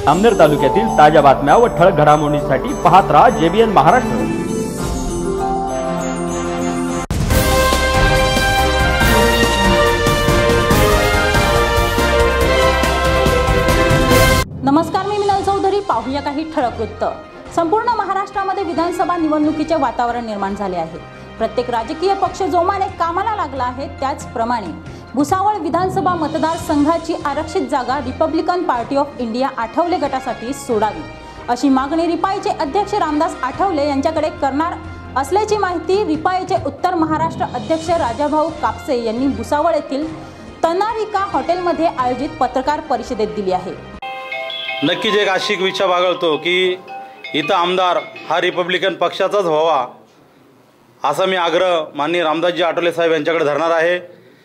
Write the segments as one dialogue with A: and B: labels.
A: अमनेर तालुक्यातील ताज्या बातम्या व ठळक घडामोडींसाठी पाहत रहा JBN महाराष्ट्र।
B: नमस्कार, मी मिनल चौधरी। पाहूया काही ठळक वृत्त। संपूर्ण महाराष्ट्रामध्ये विधानसभा निवडणुकीचे वातावरण निर्माण झाले आहे। प्रत्येक राजकीय पक्ष जोमाने कामाला लागला आहे। त्याचप्रमाणे भुसावळ विधानसभा मतदारसंघाची आरक्षित जागा Republican party of India Athawale गटासाठी सोडावी अशी मागणी रिपाईचे अध्यक्ष रामदास आठवले यांच्याकडे करणार असल्याची माहिती रिपाईचे उत्तर महाराष्ट्र अध्यक्ष राजाभाऊ कापसे यांनी भुसावळ येथील तनारिका हॉटेलमध्ये आयोजित पत्रकार परिषदेत दिली आहे।
C: नक्कीच एक आशिक विचार बाळगतो की इथं आमदार हा रिपब्लिकन पक्षाचाच व्हावा असा मी आग्रह माननीय रामदासजी आठवले साहेब यांच्याकडे धरणार आहे।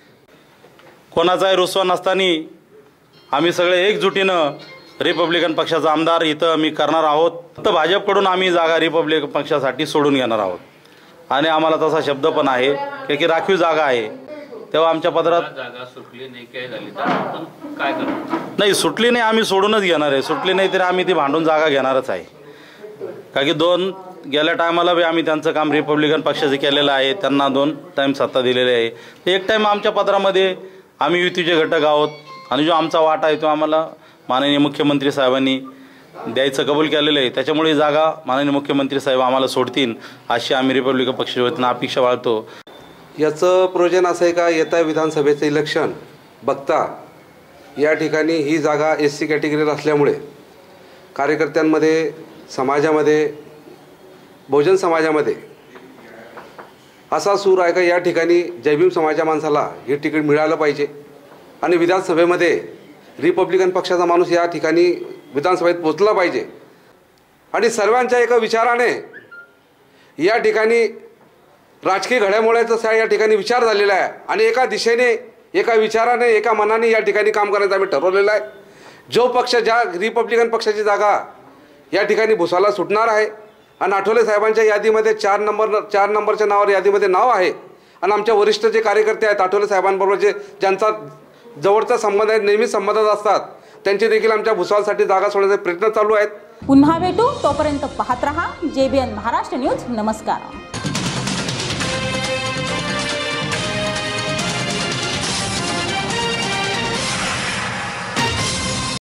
C: कोणाचाही रुसवा नसताना आम्ही सगळे एकजुटीनं रिपब्लिकन पक्षाचा आमदार इथं मी करणार आहोत। तर भाजपकडून आम्ही जागा रिपब्लिकन पक्षासाठी सोडून घेणार आहोत आणि आम्हाला तसा शब्द पण आहे की राखीव जागा आहे। तेव्हा आमच्या पत्रात
D: जागा सुटली नाही काय झाली तर आपण काय करणार?
C: नाही, सुटली नाही, आम्ही सोडूनच घेणार आहे। सुटली नाही तर आम्ही ती भांडून जागा घेणारच आहे। का की गेल्या टायमाला बी आम्ही त्यांचं काम रिपब्लिकन पक्षाचे केलेलं आहे। त्यांना 2 टाइम सत्ता दिलेली आहे। एक टाइम आमच्या पत्रामध्ये आम्ही युतीचे घटक आहोत आणि जो आमचा वाटा आहे तो आम्हाला माननीय मुख्यमंत्री साहेबांनी द्यायचं कबूल केलेलं आहे। त्याच्यामुळे जागा माननीय मुख्यमंत्री साहेब आम्हाला सोडतील अशी आम्ही रिपब्लिकन पक्षाच्या वतीनं अपेक्षा बाळगतो।
E: याचं प्रयोजन असं आहे का, येत्या विधानसभेचं इलेक्शन बघता या ठिकाणी ही जागा SC कॅटेगरीला असल्यामुळे कार्यकर्त्यांमध्ये, समाजामध्ये, बहुजन समाजामध्ये असा सूर आहे का या ठिकाणी जयभीम समाजा माणसाला हे तिकीट मिळालं पाहिजे आणि विधानसभेमध्ये रिपब्लिकन पक्षाचा माणूस या ठिकाणी विधानसभेत पोचला पाहिजे आणि सर्वांच्या एका विचाराने या ठिकाणी राजकीय घडामोडीचा या ठिकाणी विचार झालेला आहे आणि एका दिशेने, एका विचाराने, एका मनाने या ठिकाणी काम करायचं आम्ही ठरवलेलं आहे। जो पक्ष, ज्या रिपब्लिकन पक्षाची जागा या ठिकाणी भुसावळला सुटणार आहे आणि आठवले साहेबांच्या यादीमध्ये 4 नंबरच्या नावावर यादीमध्ये नाव आहे आणि आमच्या वरिष्ठ जे कार्यकर्ते आहेत आठवले साहेबांबरोबर ज्यांचा जवळचा संबंध आहे, नेहमी संबंधात असतात, त्यांची देखील आमच्या भुसावळसाठी जागा सोडण्याचे प्रयत्न चालू आहेत।
B: पुन्हा भेटू, तोपर्यंत पाहत रहा JBN महाराष्ट्र न्यूज। नमस्कार।